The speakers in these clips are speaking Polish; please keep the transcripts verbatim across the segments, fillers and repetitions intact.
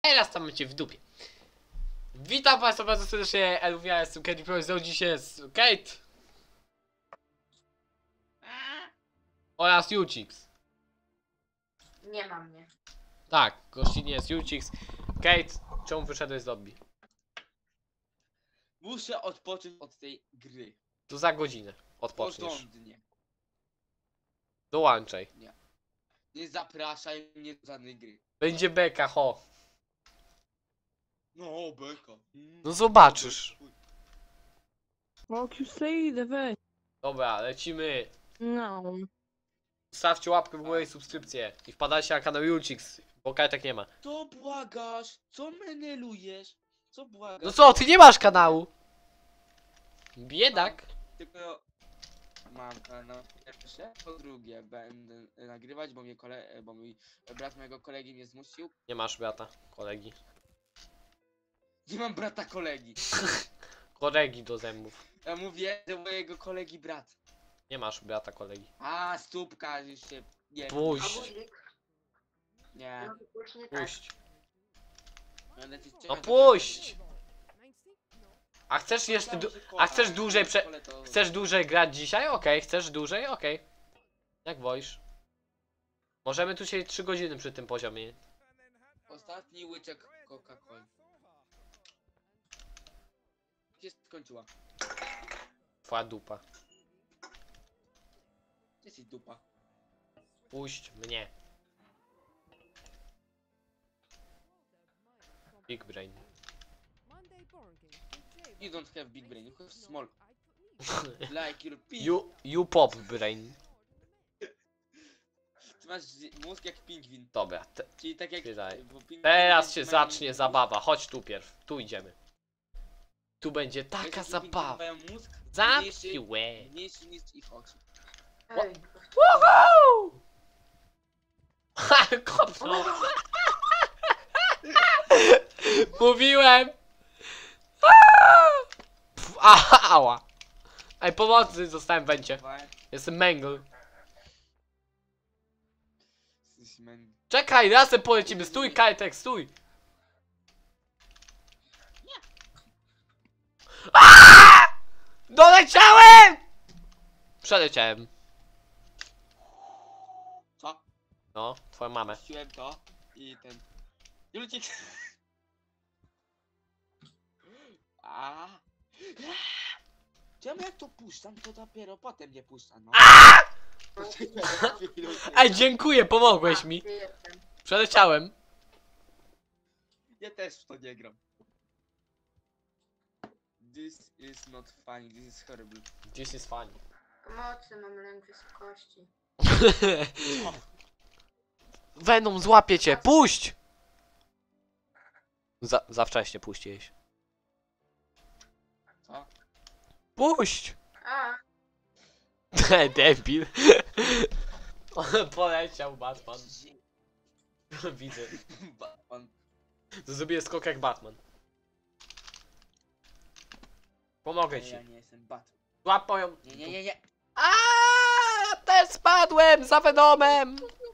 Teraz tam macie w dupie. Witam Państwa bardzo serdecznie, Elwia, jestem Kate Pro, dzisiaj jest Kate oraz Jucix. Nie ma mnie. Tak, gościnie jest Jucix. Kate, czemu wyszedłeś z lobby? Muszę odpocząć od tej gry. To za godzinę odpoczniesz. Porządnie. Dołączaj. Nie zapraszaj mnie do żadnej gry. Będzie beka, ho. No, beka. Mm. No zobaczysz. Jak już sobie idę, weź. Dobra, lecimy. No. Stawcie łapkę w górę i subskrypcję. I wpadajcie na kanał Jucix, bo Kajtek nie ma. Co błagasz? Co menelujesz? Co błagasz? No co, ty nie masz kanału? Biedak. Tylko mam kanał pierwsze, po drugie będę nagrywać, bo mnie kole... bo mój brat mojego kolegi mnie zmusił. Nie masz brata, kolegi. Nie mam brata kolegi. Kolegi do zębów. Ja mówię, że mojego kolegi brat. Nie masz brata, kolegi. A, stópka już się... Nie, A Puść, budzik? nie. No wyłącznie tak. puść. Będę ci No czekać, puść! A aż- chcesz jeszcze Myślałem, du że A chcesz kocha, dłużej prze... kole to- Chcesz dłużej grać dzisiaj? Okej, chcesz dłużej? Okej. Jak wolisz. Możemy tu siedzieć trzy godziny przy tym poziomie. Ostatni łyczek Coca-Coli. Się skończyła. Twoja dupa. Gdzie jesteś dupa? Puść mnie. Big brain. You don't have big brain, you have small. Like your pig. You, you pop brain. Ty masz z- mózg jak pingwin. Dobra, te, Czyli tak jak... Wydaj. bo pingwiny teraz się mają- zacznie zabawa. Chodź tu pierw. Tu idziemy. Tu będzie Wiesz, taka jakie pingwiny zabawa. mają mózg Zamknij mniejszy, łeb. mniejszy niż ich oczy. Ej, Woohoo! Ha, kopnął. Mówiłem! Pff, aha, ała! Ej, pomocy, zostałem w węcie. Dawaj. Jestem Mangle. Jesteś męd- Czekaj, razem polecimy. Stój, Kajtek, stój! Aaaa! Doleciałem! Przeleciałem. Co? No, twoją mamę. Puściłem to i ten... Julcik! A. Czemu jak to puszczam, to dopiero potem nie puszczam, no. Ej, dziękuję, pomogłeś mi. gdzie jestem? Przeleciałem. Ja też w to nie gram. This is not funny, this is horrible. This is funny. Pomocy, mam lęk wysokości. Venom, złapie cię, puść! Za, za wcześnie puściłeś. Co? Puść! A, Debil. Poleciał Batman. Widzę. Batman. Zrobię skok jak Batman. Pomogę Nie, ci. ja nie jestem Batman. Złap moją... Nie, nie, nie, nie. Aaaa, też spadłem za Venomem!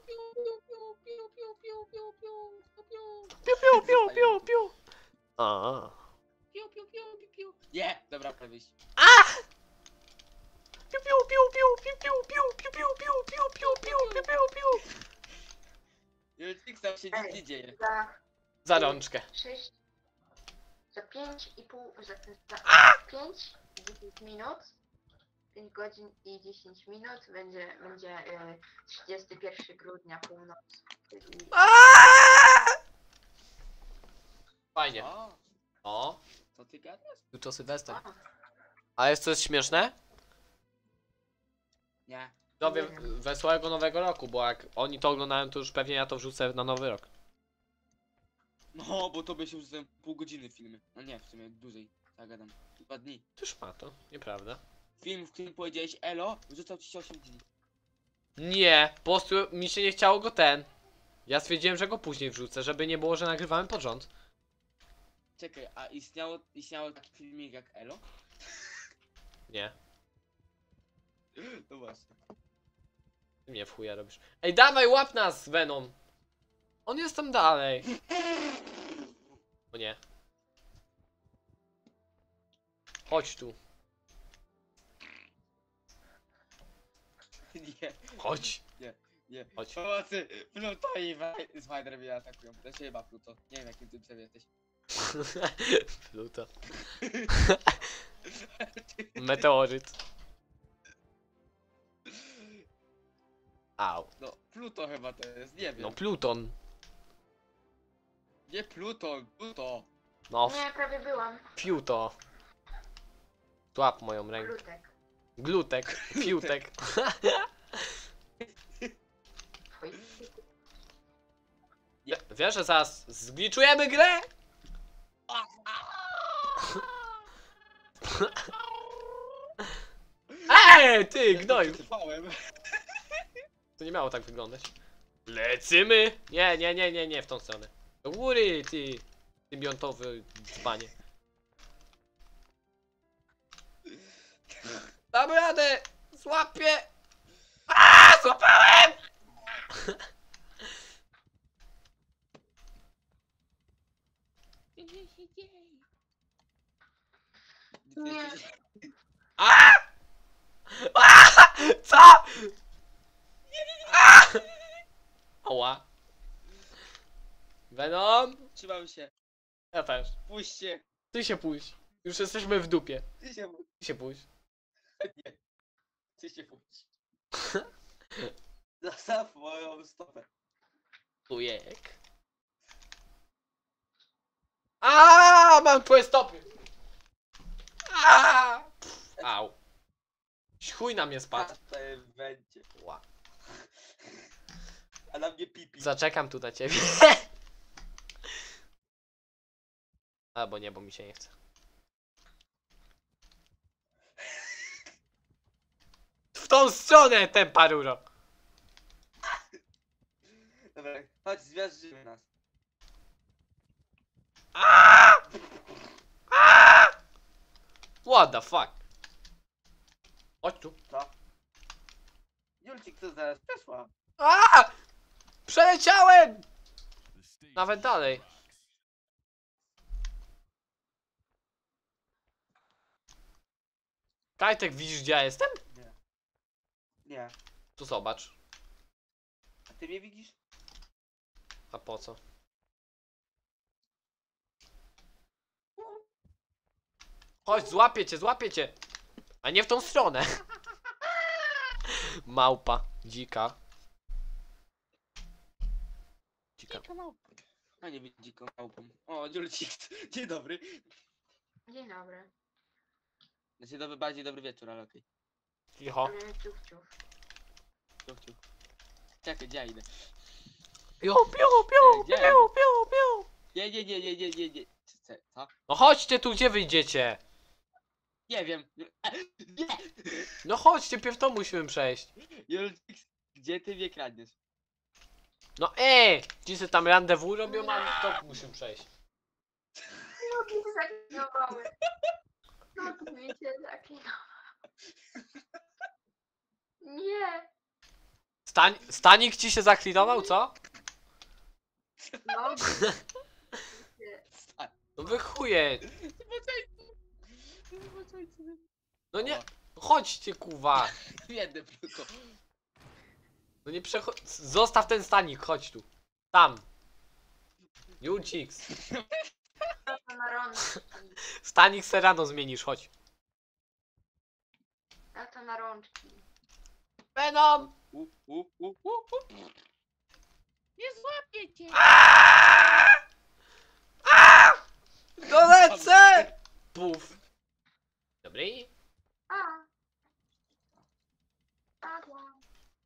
Piu, piu, piu, piu, piu. A. Piu, piu, piu, piu, piu. Nie, dobra, prawie się. Piu, piu, piu, piu, piu, piu, piu, piu, piu, piu, piu, piu, piu, piu, piu, piu. Julcik, tam się nic nie dzieje. za Za rączkę. sześć... Za pięć i pół... Za, za pięć i dziesięć minut. pięć godzin i dziesięć minut będzie, będzie e, trzydziestego pierwszego grudnia północ. Czyli... Aaaa! Fajnie. O, O, co ty gadasz? jutro Sylwester. A, A jest coś śmieszne? Nie. Dowie wesołego nowego roku, bo jak oni to oglądają, to już pewnie ja to wrzucę na nowy rok. No, bo tobie się już za pół godziny filmy. No nie, w sumie dłużej. Tak gadam. Dwa dni. Tyż ma to, nieprawda. Film, w którym powiedziałeś elo, wrzucał ci się osiem dni. Nie, po prostu mi się nie chciało go ten. Ja stwierdziłem, że go później wrzucę, żeby nie było, że nagrywałem pod rząd. Czekaj, a istniało, istniało taki filmik jak elo? Nie, No właśnie. ty mnie w chuja robisz. Ej, dawaj, łap nas, Venom! On jest tam dalej. O nie. Chodź tu. Nie, Chodź. nie. Chodź. Pomocy! Pluto i Wi- Spider mnie atakują. To się chyba Pluto. Nie wiem jakim ty sobie jesteś. Pluto. Meteoryt. Au. No, Pluto chyba to jest, nie wiem. No Pluton. Nie Pluton, Pluto. No, Nie, prawie byłam. Piuto. Złap moją rękę. Glutek. Glutek. Piutek. Twój. Wiesz, że zaraz zgliczujemy grę? Ej, ty, gnoju. Trwałem. To nie miało tak wyglądać. Lecymy! Nie, nie, nie, nie, nie, w tą stronę. Do góry, ty. Symbiontowy dzbanie. Dam radę! Złapię! Aaaa! Złapałem! Nie. Aaaa! Aaaa! Co? Aaaa! Ała. Venom? Trzymam się. Ja też. Puśćcie. Ty się pójść. Już jesteśmy w dupie. Ty się puść. Ty się pójść. Nie. Ty się puść. Zastaw moją stopę. Ujek. A, mam twoje stopy. A, au. Chuj na mnie spadł. To będzie. Ła. A na mnie pipi. Zaczekam tu na ciebie. Albo nie, bo mi się nie chce. W tą stronę, ten paruro. Dobra, chodź, zwiążmy nas. What the fuck? Chodź tu. Co? Julcik, to zaraz przeszła. A! Przeleciałem! Nawet dalej. Kajtek, widzisz gdzie ja jestem? Nie. Nie. Tu zobacz. A ty mnie widzisz? A po co? Chodź, złapię cię, złapię cię. A nie w tą stronę. Małpa, dzika. Dzika. Dzika małpa. A nie być dziką małpą. O, Julcik, dzień dobry. Dzień dobry. Znaczy dobry, bardziej dobry wieczór, ale okej. Cicho. Mm, Ciuf, ciuf. Ciuch, ciuch. Czekaj, gdzie ja idę? Piu, piu, piu, Gdzie? piu, piu, piu. Nie, nie, nie, nie, nie, nie, nie. Co? Co? No chodźcie tu, gdzie wyjdziecie? Nie wiem. Nie! No chodźcie, pierw to musimy przejść. Julcik, gdzie ty mnie kradniesz? No ej! Ci se tam randewu robią, a to musimy przejść. Nogi się zaklinowały. Nogi mi się zaklinowały. Nie. Stań, stanik ci się zaklinował, co? Nogi. Stań. No wy chuje. Zboczeńcy. Zboczeńcy. No nie, chodźcie kuwa. Biedny Pluto. No nie przechodź. Zostaw ten stanik, chodź tu. Tam. Julcix. To na rączki. Stanik se rano zmienisz, chodź. A to na rączki. Venom! U, u, u, u, u. Nie złapię cię. Dolecę! Puf. Dobry. A. Padłam.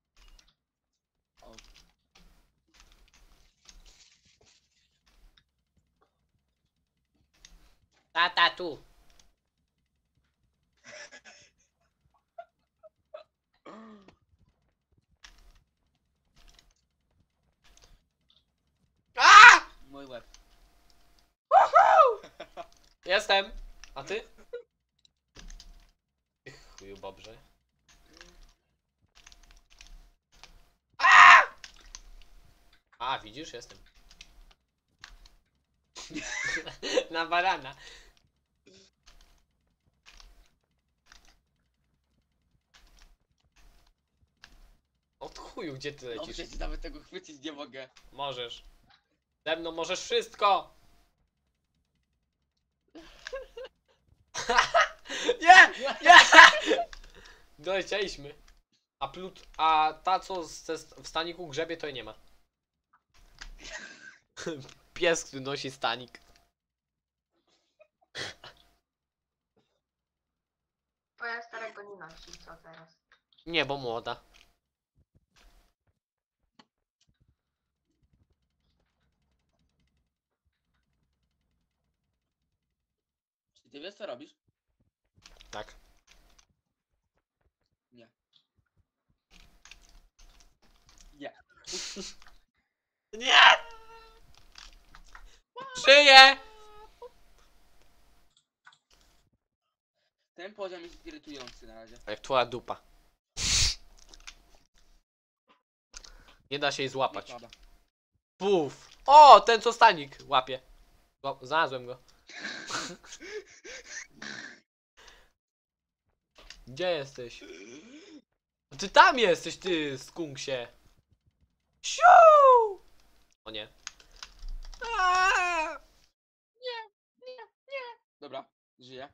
Tata tu. A! Mój łeb. Jestem. A ty? Ty chuju bobrze. A! A, widzisz? Jestem. na barana. Od chuju, gdzie ty No lecisz? przecież nawet tego chwycić nie mogę. Możesz. Ze mną możesz wszystko! Nie! Nie! Dolecieliśmy. A plut, a ta co ze, w staniku grzebie to jej nie ma. Pies, który nosi stanik. Twoja starego nie nosi, co teraz? Nie, bo młoda. Czy ty wiesz co robisz? Tak. Nie. Nie. Nie! Żyję! Ten poziom jest irytujący na razie. Jak twoja dupa. Nie da się jej złapać. Nieprawda. Puf! O, ten co stanik łapie. O, znalazłem go. Gdzie jesteś? Ty tam jesteś, ty skunksie. Siu! O nie. Aaaa! Dobra, żyję.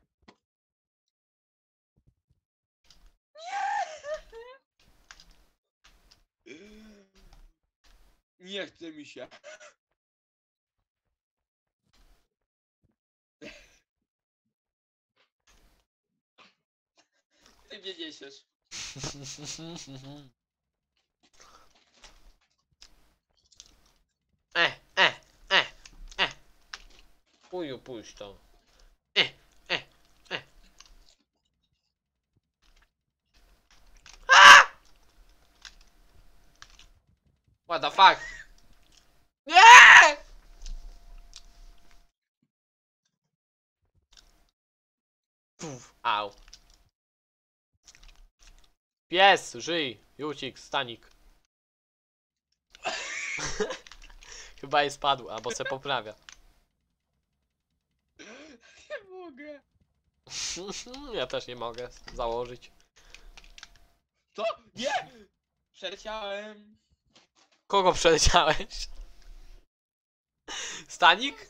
Nie chce mi się. Ty mnie niesiesz. E, e, e, e. Chuju, pójdź to. E, e, e. A! What the fuck? Nie! Puf, au. Pies, żyj, Jucik, stanik. Chyba jej spadł, albo se poprawia. Nie mogę. Ja też nie mogę założyć. Co? Nie! Przeleciałem. Kogo przeleciałeś? Stanik?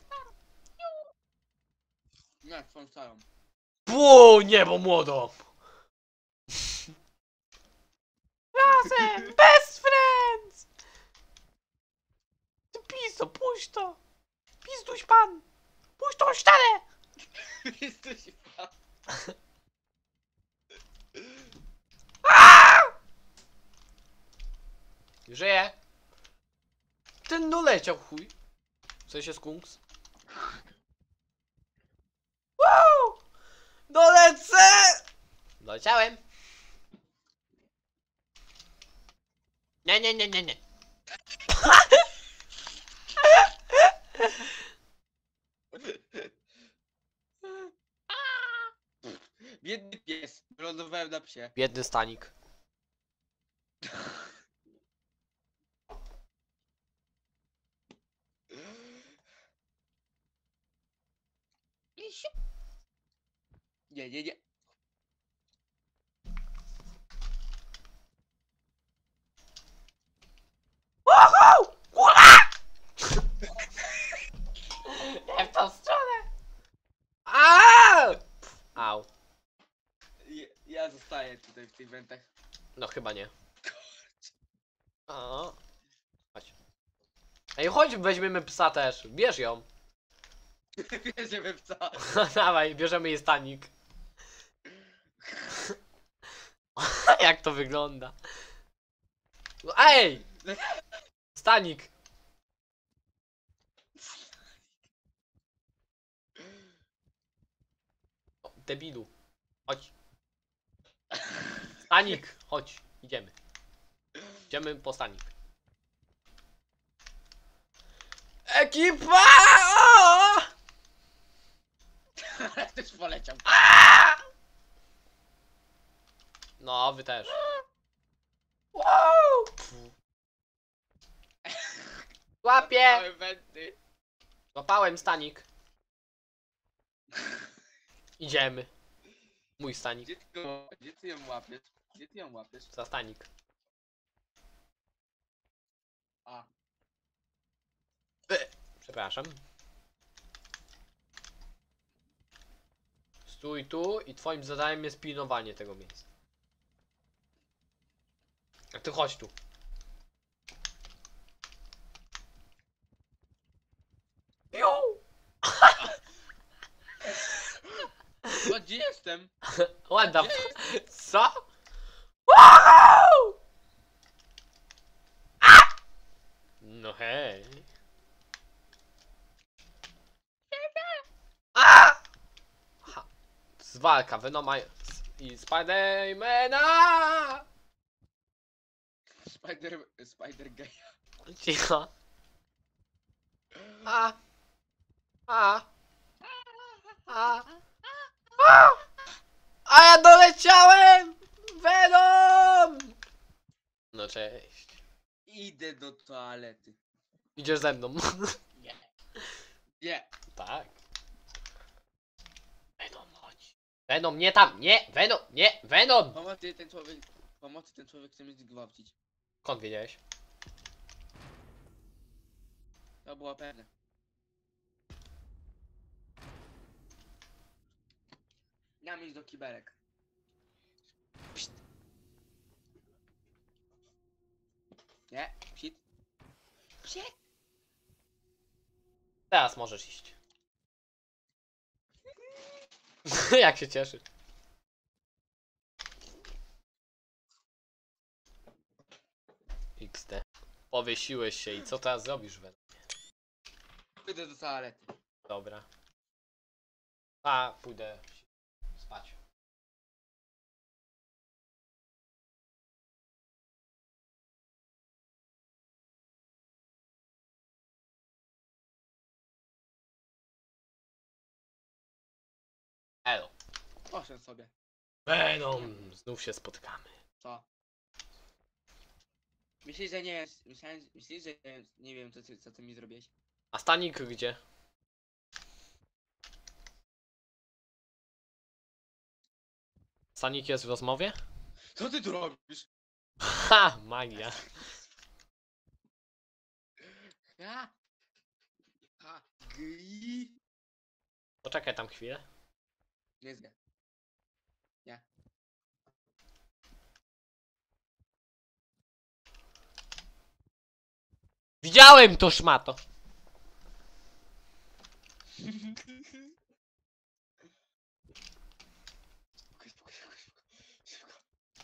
Nie, twoją starą. Pu, niebo młodo! Razem! Best friends! Ty piso, puść to! Pizduś pan! Puść tą ścianę! Jesteś pan. Żyje! Ten doleciał chuj. W sensie skunks. Wow! Dolecę! Doleciałem. Nie, nie, nie, nie, nie. Biedny pies. Wylądowałem na psie. Biedny stanik. Nie, nie, nie. Wow! Kurwa! Nie w tą stronę! Aaaa! Au. Ja, ja zostaję tutaj w tych wentach. No chyba nie. O. Chodź. Ej, chodź, weźmiemy psa też. Bierz ją. Bierzemy psa. Dawaj, bierzemy jej stanik. Jak to wygląda? Ej! Stanik! O, debilu. Chodź. Stanik! Chodź, idziemy. Idziemy po stanik. Ekipa! O! Też poleciał. No, wy też. Wow! Łapię! Małe wenty. Złapałem stanik. Idziemy. Mój stanik. Gdzie ty, go, gdzie ty ją łapiesz? Gdzie ty ją łapiesz? Za stanik. A. Przepraszam. Stój tu i twoim zadaniem jest pilnowanie tego miejsca. A ty chodź tu. Jo! No gdzie jestem? What the Gdzie f... Co? Wow! A! No hej. A! Ha. To jest walka Venoma i Spidermana! Spider... Spider gay. Cicho. A! A! A! A! A ja doleciałem! Venom! No cześć. Idę do toalety. Idziesz ze mną. Nie. Nie. Tak. Venom, chodź. Venom, nie tam, nie! Venom, nie! Venom! Pomocy ten człowiek... Pomocy ten człowiek chce mnie zgwałcić. Skąd wiedziałeś? To było pewne. Miałem iść do kibelek. Pszt. Nie, psit. Psit. Teraz możesz iść. Jak się cieszy. iks de. Powiesiłeś się i co teraz zrobisz, Venom? Idę do toalety. Dobra. A, pójdę spać. Elo. Poszedł sobie. Venom, znów się spotkamy. Co? Myślisz, że nie jest... Myślałem, myślisz, że nie wiem, co ty, co ty mi zrobiłeś? A stanik gdzie? Stanik jest w rozmowie? Co ty tu robisz? Ha! Magia. Ha? Ha? Gej? Poczekaj tam chwilę. Nie zgę. Nie. Widziałem to, szmato! Spokój, spokój, spokój, spokój. Szybko.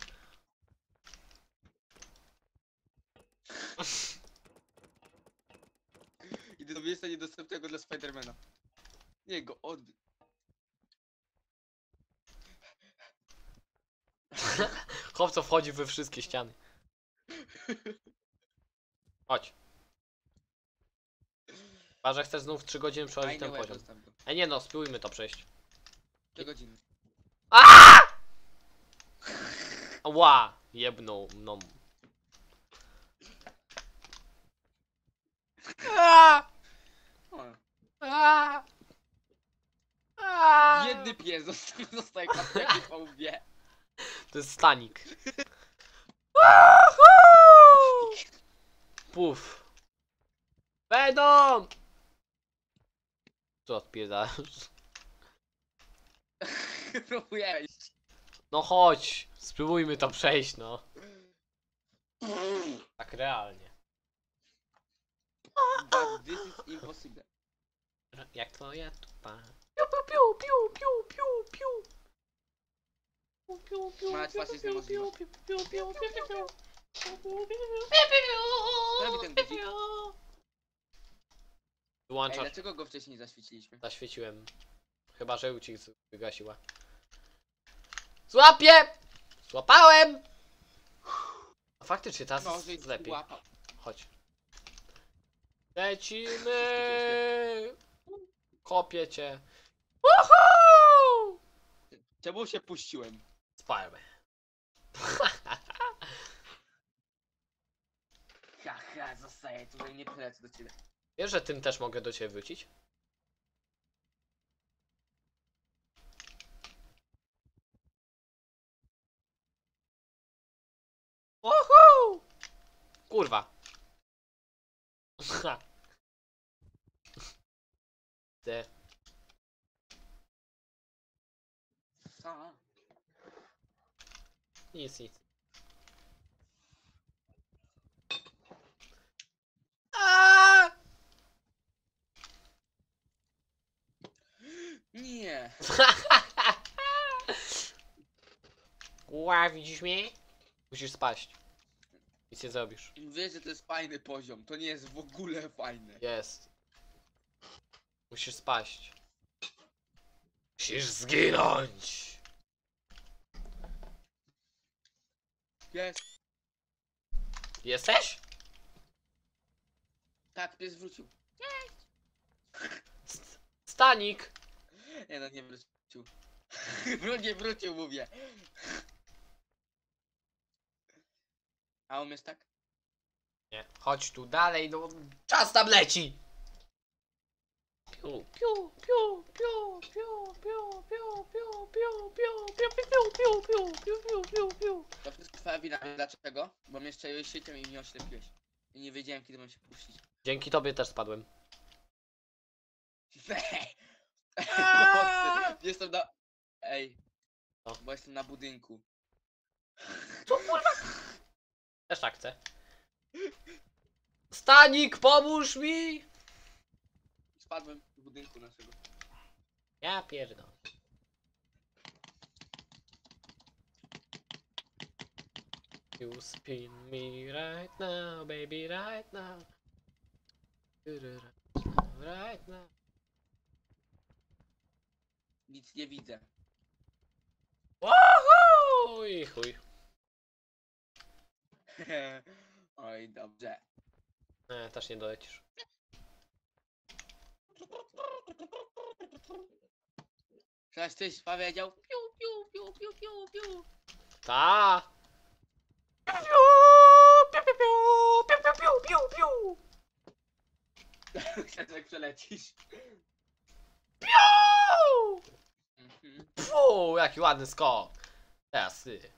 Idę do miejsca niedostępnego dla Spidermana. Nie, go odby... Chłopco wchodzi we wszystkie ściany. Chodź. Chyba, że chcesz znów trzy godziny przechodzić ten Fajny łeb, poziom. zostaw go. Ej nie no, spróbujmy to przejść. trzy godziny. Ła! Jebnął mną. A! O, A! A! biedny pies został, zostaje kapnięty po łbie. To jest stanik. Puf. Venom! Co odpierdasz? Próbuję iść. No chodź, spróbujmy to przejść, no. Tak realnie. But this is impossible. Jak twoja tupa. Piu, piu, piu, piu, piu, piu, piu. Piu, piu, piu, Moja piu, twarz jest piu, niemożliwa. piu, piu, piu, piu, piu, piu. Robi ten guzik. Ej, Wyłączasz. dlaczego go wcześniej nie zaświeciliśmy? Zaświeciłem. Chyba, że ucisk wygasiła. Złapię! Złapałem! A faktycznie teraz No, jest że lepiej. łapał. Chodź. Lecimy! Kopię cię. Woohoo! Czemu się puściłem? Spiderman. Haha, zostaję tutaj, nie przylecę do ciebie. Wiesz, że tym też mogę do ciebie wrócić? kurwa. Ha. Ty. Co? Nic, nic. Aaaa! Nie. Ła, widzisz mnie? Musisz spaść. Nic nie zrobisz. Wiesz, że to jest fajny poziom. To nie jest w ogóle fajne. Jest. Musisz spaść. Musisz zginąć. Jest. Jesteś? Tak, pies wrócił. St- Stanik. Nie no, nie wrócił. Wró- nie wrócił, mówię. A umiesz tak? Nie, chodź tu dalej, no czas tam leci. Piu, piu, piu, piu, piu, piu, piu, piu, piu, piu, piu, piu, piu, piu, piu, piu, piu, piu. To wszystko twoja wina. Wiesz dlaczego? Bo mnie strzeliłeś siecią i mnie oślepiłeś. I nie wiedziałem, kiedy mam się puścić. Dzięki tobie też spadłem. Pomocy. Jestem na... Ej. Co? Bo jestem na budynku. Co kurwa? Też tak chcę. Stanik, pomóż mi! Spadłem z budynku naszego. Ja pierdolę. You spin me right now, baby, right now. Right now. Nic nie widzę. Woohoo! I chuj. Oj, dobrze. Nie, też nie dolecisz. Teraz ktoś powiedział piu, piu, piu, piu, piu, piu. Ta. Piu, piu, piu, piu, piu, piu, piu, piu, piu. Teraz jak przelecisz. Piu! Mhm. Fu, jaki ładny skok. Teraz ty.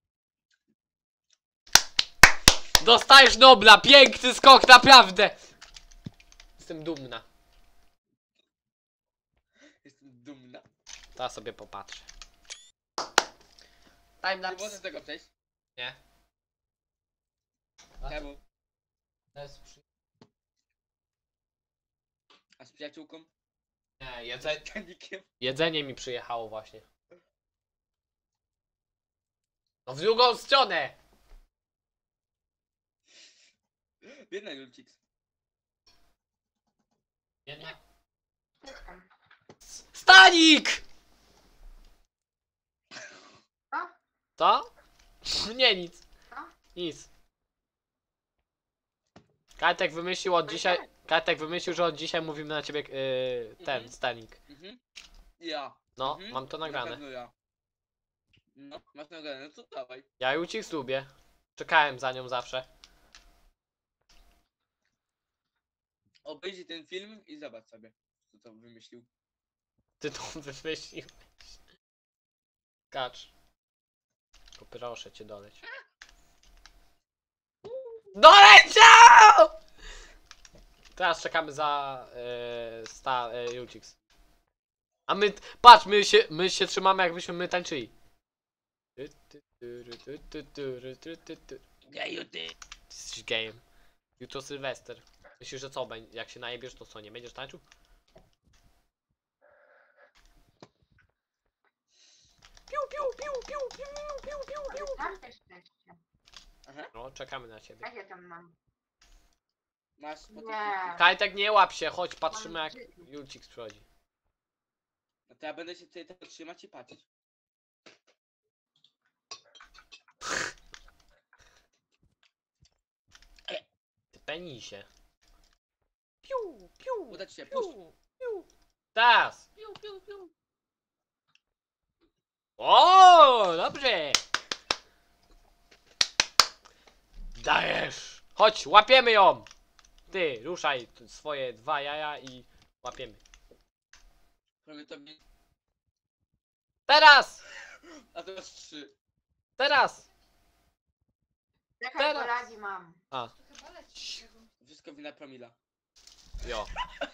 Dostajesz Nobla, piękny skok, naprawdę. Jestem dumna. Jestem dumna. Teraz sobie popatrzę. Time Nie możesz tego przejść. Nie. Czemu? A z przyjaciółką? Nie, jedzenie, Z Kanikiem? jedzenie mi przyjechało właśnie. No w drugą stronę! Biedna Julciks. Jedna. Jestem. Stanik! Co? Co? Nie, nic. Co? Nic. Kajtek wymyślił od dzisiaj. Kajtek wymyślił, że od dzisiaj mówimy na ciebie yy, ten Mhm. stanik. Mhm. Ja. No, Mhm. mam to Na nagrane. pewno ja. No, masz nagrane, no to dawaj. Ja Jucix lubię. Czekałem za nią zawsze. Obejrzyj ten film i zobacz sobie, co to wymyślił. Ty to wymyśliłeś. Kacz. Tylko proszę cię doleć. Doleciał! Teraz czekamy za yy, sta yy, Jucix. A my, patrz, my się, my się trzymamy jakbyśmy my tańczyli. Ty, ty, tyry, ty, ty, tyry, ty, ty, ty. Geju ty! Jesteś gejem. Jutro Sylwester. Myślisz, że co, będzie- jak się najebiesz, to co, nie będziesz tańczył? Piu, piu, piu, piu, piu, piu, piu, piu. Tam też szczęście. Aha. No, czekamy na ciebie. Jak ja tam mam? Masz po tym Nie. Kajtek, nie łap się, chodź, patrzymy jak Julcik przychodzi. No to ja będę się tutaj tego trzymać i patrzeć. Ty penisie. Piu, piu, Uda ci się, puść. piu, piu. Teraz! Piu, piu, piu. O, dobrze! Dajesz! Chodź, łapiemy ją! Ty, ruszaj t- swoje dwa jaja i łapiemy. Prawie to mnie... Teraz! A teraz trzy. Teraz! Czekaj, bo Teraz. lagi mam. A, Wszystko wina promila. jo.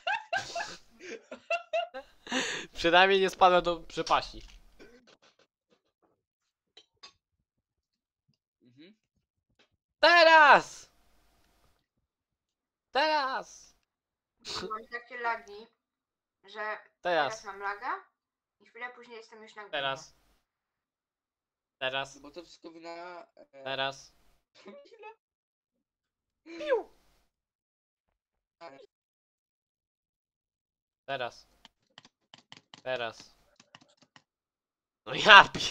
Przynajmniej nie spadłem do przepaści. Mhm. Teraz! Teraz! Mam takie lagi, że teraz Teraz. mam laga i chwilę później jestem już na górze. Teraz. Teraz. Bo to wszystko wina e, Teraz. promila. Teraz. Teraz. No ja pi...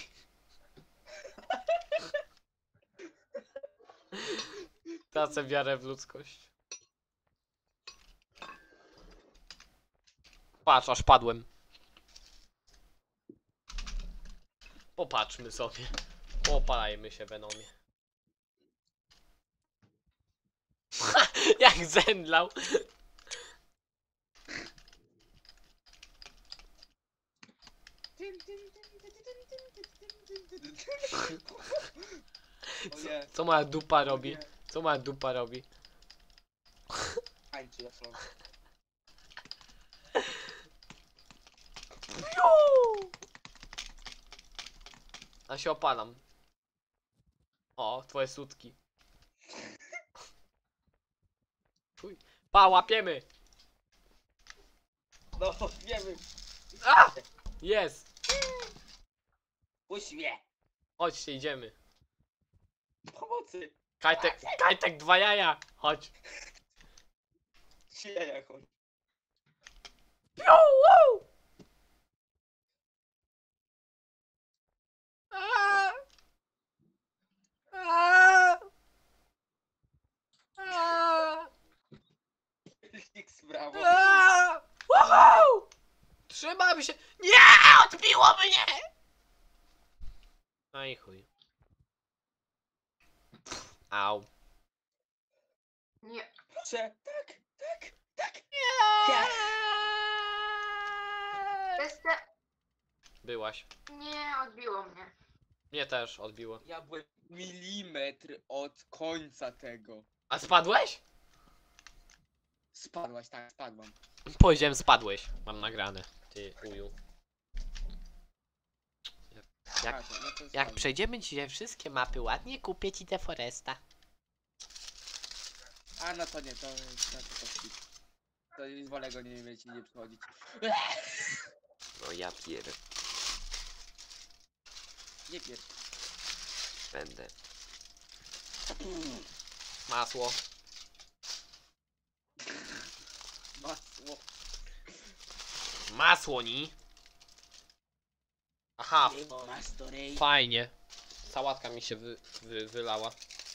Tracę wiarę w ludzkość. Patrz, aż padłem. Popatrzmy sobie. Opalajmy się, Venomie. Jak zemdlał. O nie. Co moja dupa o robi? nie. Co moja dupa robi? Tańczy na front. A się opalam. O, twoje sutki. Chuj. Pa, łapiemy! No, wiemy. A! Jest! Puść mnie. Chodźcie, idziemy. Pomocy. Kajtek, Kajtek, dwa jaja! Chodź. Trzy jaja chodź. Piu, wow! A! A! A! X brawo. A! Woohoo! Trzymam się! Nie! Odbiło mnie! Aj chuj. Au. Nie, Proszę. Tak, tak, tak. testę. Byłaś. Nie, odbiło mnie. Mnie też odbiło. Ja byłem milimetr od końca tego. A spadłeś? Spadłaś, tak, spadłam. Powiedziałem spadłeś. Mam nagrane. Ty uju. Jak, Tak, no to jak spadłem. przejdziemy dzisiaj wszystkie mapy ładnie, kupię ci te Foresta. A no to nie, to to, to, to, to, to wolę go nie mieć i nie przychodzić. No ja pier... Nie pier. Będę. Masło. Masło. Masło ni. Aha, Mastorej. fajnie. Sałatka mi się wy, wy, wylała.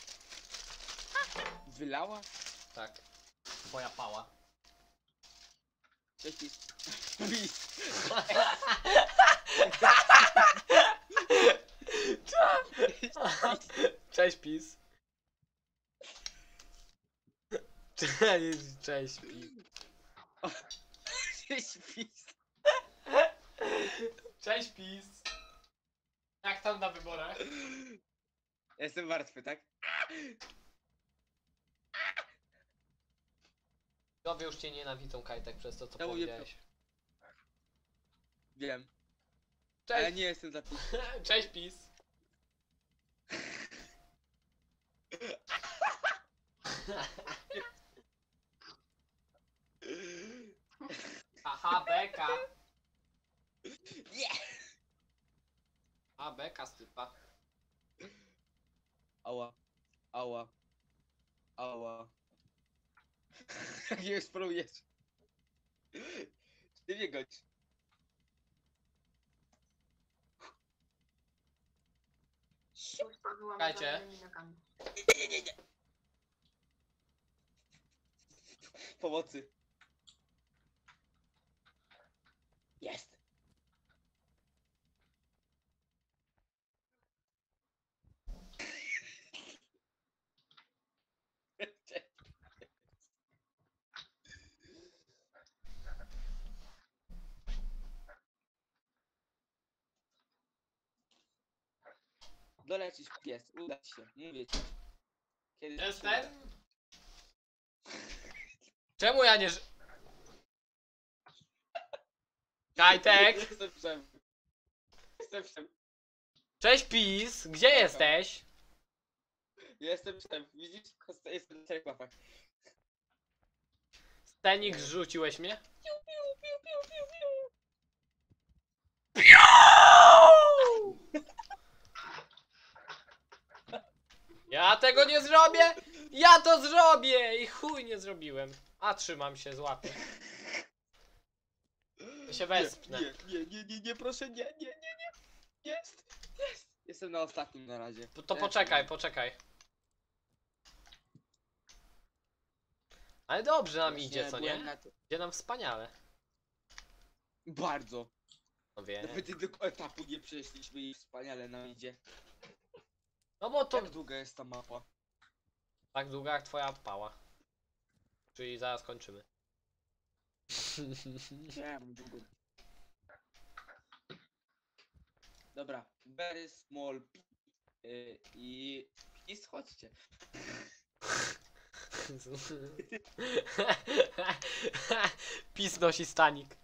Wylała? Tak. Twoja pała. Cześć, pis. Pis. Cześć pis. Cześć, cześć pis. Cześć, pis. Cześć pis. Jak tam na wyborach? Jestem martwy, tak? Widzowie już cię nienawidzą, Kajtek, przez to co Ja mówię powiedziałeś. Wiem. Cześć, Ale nie jestem za pis. cześć pis. Aha, beka. Nie! A, beka stypa. Ała. Ała. Ała. Jak je spróbujesz? Ty mnie godzisz. Spadłam Czekajcie. za moimi nogami. Nie, nie, nie. Pomocy. Jest. Dolecisz pies, uda ci się, mówię ci. Kiedy Jestem. Czemu ja nie ży... Kajtek! Jestem psem. Jestem psem. Cześć PiS! Gdzie jesteś? Jestem psem. Widzisz? Jestem na czterech łapach. Stenik, zrzuciłeś mnie? Ja tego nie zrobię! Ja to zrobię! I chuj nie zrobiłem. A trzymam się, złapię. Ja się wespnę. Nie, nie, nie, nie, nie, proszę, nie, nie, nie, nie. Jest, jest. Jestem na ostatnim na razie. To, to Nie, poczekaj, nie. poczekaj. Ale dobrze nam Właśnie idzie, co byłem nie? na to- Idzie nam wspaniale. Bardzo. No wiem. Nawet tego etapu nie przeszliśmy i wspaniale nam idzie. No bo to Jak długa jest ta mapa? tak długa jak twoja pała. Czyli zaraz kończymy. Nie, długo. Dobra, very small p y, i pis, chodźcie. PiS nosi stanik.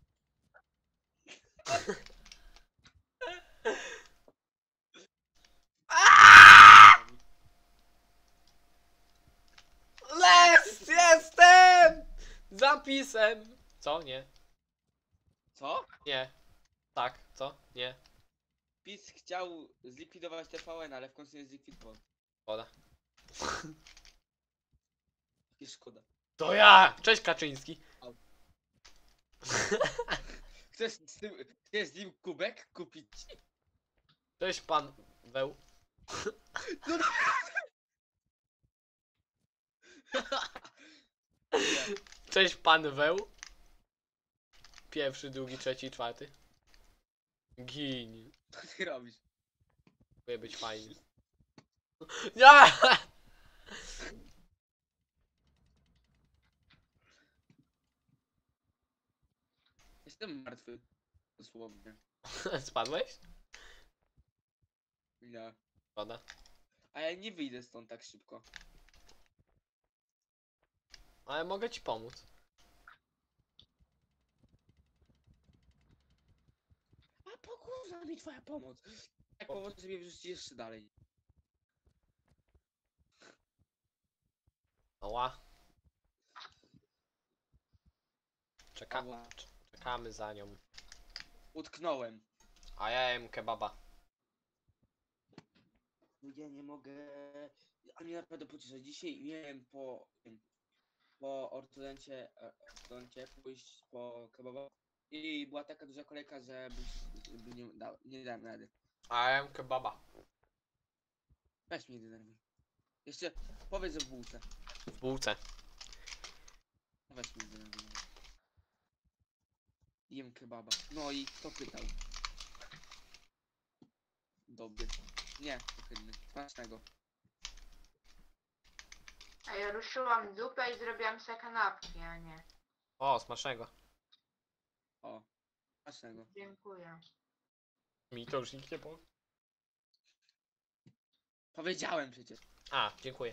Les! Jestem! Zapisem! Co? Nie. Co? Nie. Tak. Co? Nie. PiS chciał zlikwidować T V N, ale w końcu nie zlikwidował. Szkoda. Jest szkoda. To ja! Cześć Kaczyński. Chcesz z tym, chcesz z nim kubek kupić? Cześć pan Weł. No, no. Cześć pan Weł. Pierwszy, drugi, trzeci, czwarty. Gin. Co ty robisz? Próbuję być fajny. Nie! Jestem martwy. Dosłownie. Spadłeś? Nie. Szkoda. A ja nie wyjdę stąd tak szybko. Ale mogę ci pomóc. A pokurza mi twoja pomoc. Tak pomoże, że mnie wrzucić jeszcze dalej. Oła. Czeka Ała. czekamy za nią. Utknąłem. A ja jem kebaba. No ja nie mogę. A mnie naprawdę pocieszę. Dzisiaj miałem po. Po ortodoncie, e, ortodoncie pójść po kebaba. I była taka duża kolejka, że by, by nie, da, nie dałem rady. A ja jem kebaba. Weź mnie nie denerwuj. Jeszcze powiedz, że w bułce. W bułce. Weź mnie nie denerwuj. Jem kebaba. No i kto pytał? Dobry. Nie, ohydny. Smacznego. A ja ruszyłam dupę i zrobiłam sobie kanapki, a nie. O, smacznego. O. Smacznego. Dziękuję. Mi to już nikt nie powie. Powiedziałem przecież. A, dziękuję.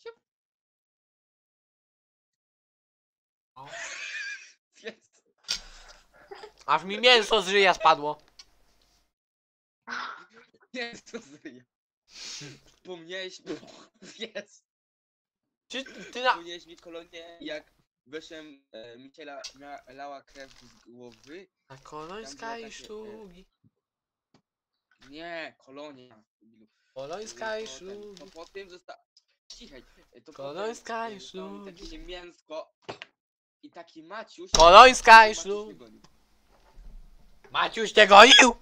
O. Jest. Aż mi mięso z ryja spadło. Jest to zryja. Wspomniałeś mi. Jest. Czy ty na... Wspomniałeś mi kolonię, jak wyszłem, e, mi się la, mia, lała krew z głowy. Na Tam kolońska było i takie, szlugi. Nie, kolonia. debilu. Kolońska i To ten- szlugi. To po tym zosta... Cichaj. e, To Kolońska potem, i e, zostało mi szlugi. takie mięsko. I taki Maciuś. Kolońska i Maciuś szlugi. mnie gonił. Maciuś cię gonił!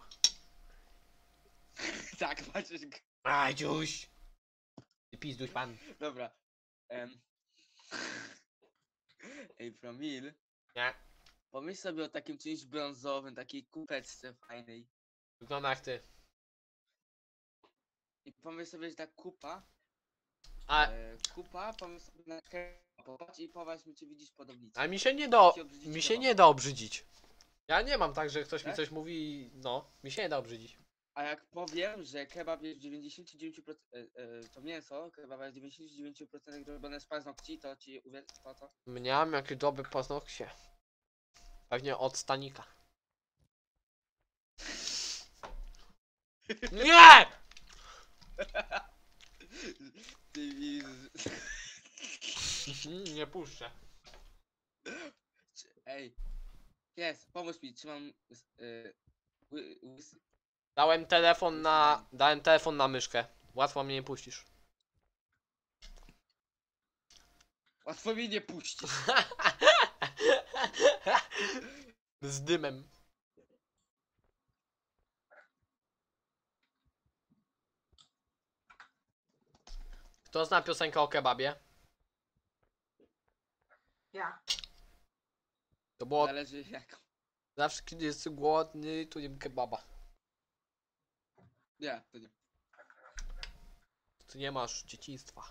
Tak, Maciuś. go- Maciuś! Ty pizduś pan. Dobra. Em. Ej, Promil. Nie. Pomyśl sobie o takim czymś brązowym, takiej kupeczce fajnej. Wygląda jak ty. I pomyśl sobie, że ta kupa. A, E, kupa, pomyśl sobie na kebaba. Popatrz i popatrz, mi cię widzisz podobnicę. a mi się nie do... Ci obrzydzić Mi się kebaba. nie da obrzydzić. Ja nie mam tak, że ktoś mi Tak? coś mówi i... No, mi się nie da obrzydzić. A jak powiem, że kebab jest w dziewięćdziesięciu dziewięciu procent, e, e, to mięso kebaba jest w dziewięćdziesięciu dziewięciu procent robione z paznokci, to ci uwierz, to co? Miałem jakie dobre paznokcie. Pewnie od stanika. Nie! Ty mi... Nie puszczę. Ej. Jest, pomóż mi, trzymam... Yy, ły, łys... Dałem telefon na... Dałem telefon na myszkę. Łatwo mnie nie puścisz. Łatwo mnie nie puścić. Z dymem. Kto zna piosenkę o kebabie? Ja. To było Zależy jak. zawsze kiedy jestem głodny, to jem kebaba. Nie, to nie. Ty nie masz dzieciństwa.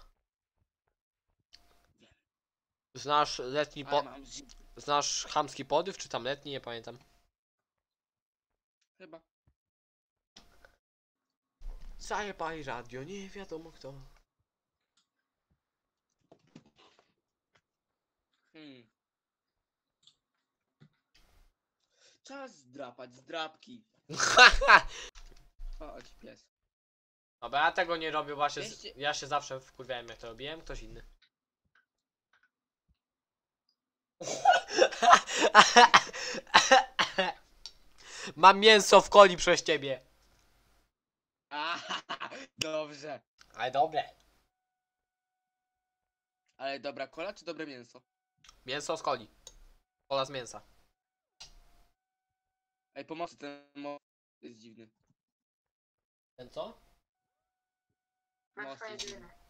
Znasz letni Ale po... mam zi... Znasz chamski podyw, czy tam letni? Nie pamiętam. Chyba. Zajebaj radio, nie wiadomo kto. Hmm. Czas zdrapać zdrapki. Chodź, pies. Dobra, ja tego nie robię właśnie. Z... Wieście- Ja się zawsze wkurwiałem jak to robiłem, ktoś inny. Mam mięso w coli przez ciebie. Aha, dobrze. Ale dobre. Ale dobra kola czy dobre mięso? Mięso z coli. Kola z mięsa. Ej, pomocy, ten most jest dziwny. Ten co? Ma Most twoje jest dymy. dziwny.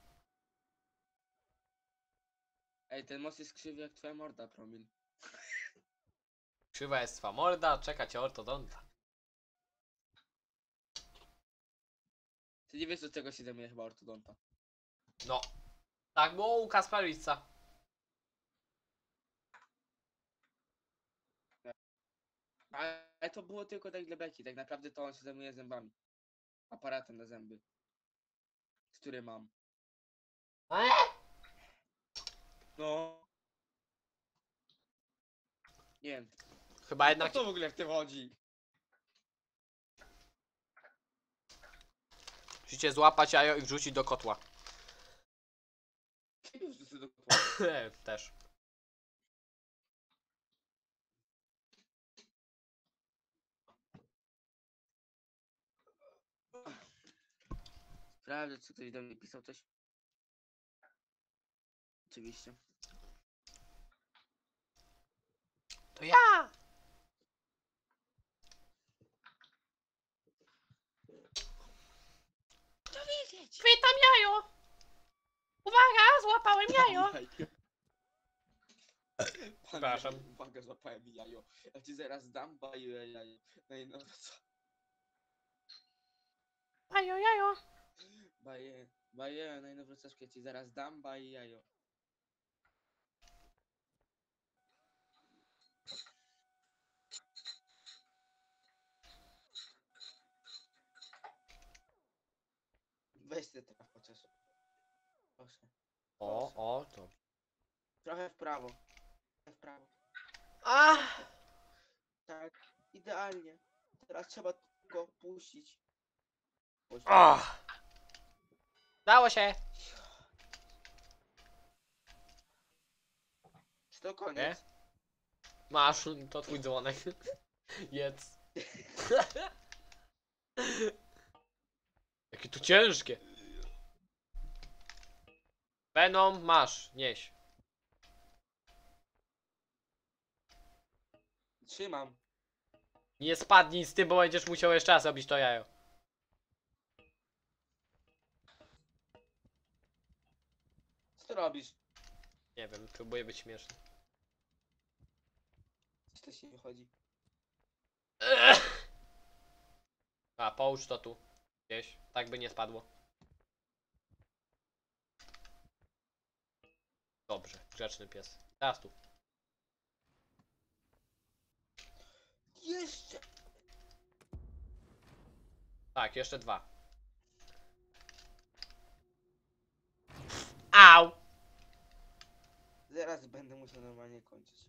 Ej, ten most jest krzywy jak twoja morda, Promil. Krzywa jest twa morda, czeka cię ortodonta. Ty nie wiesz, do czego się zajmuje chyba ortodonta. No. Tak było u Kasparyca. Ale to było tylko tak dla beki. Tak naprawdę to on się zajmuje zębami. Aparatem na zęby. Który mam. No. Nie wiem. Chyba O jednak... co w ogóle w tym chodzi? Musicie złapać jajo i wrzucić do kotła. Już to sobie dokładnie. Też. Sprawdzę, czy ktoś do mnie pisał coś. Oczywiście. To ja! To wiedzieć! Chwytam jajo! Uwaga, złapałem jajo! Przepraszam. Uwaga, złapałem jajo. Ja ci zaraz dam baję jajo. No i no to co? Jajo, jajo! Baję, baję, no i no wrócasz, ja ci zaraz dam baję jajo. Weź ty traf chociaż. Proszę. O, o, to. Trochę w prawo. Trochę w prawo. A! Tak, idealnie. Teraz trzeba tylko puścić. Puść. Ach! Dało się! Czy to koniec? Masz, to twój dzwonek. Jedz. Jakie to ciężkie. Venom, masz, nieś. Trzymam. Nie spadnij z tym, bo będziesz musiał jeszcze raz robić to jajo. Co ty robisz? Nie wiem, próbuję być śmieszny. Co to się wychodzi? A, połóż to tu. Gdzieś, tak by nie spadło. Dobrze, grzeczny pies. Teraz tu. Jeszcze! Tak, jeszcze dwa. Au! Zaraz będę musiał normalnie kończyć.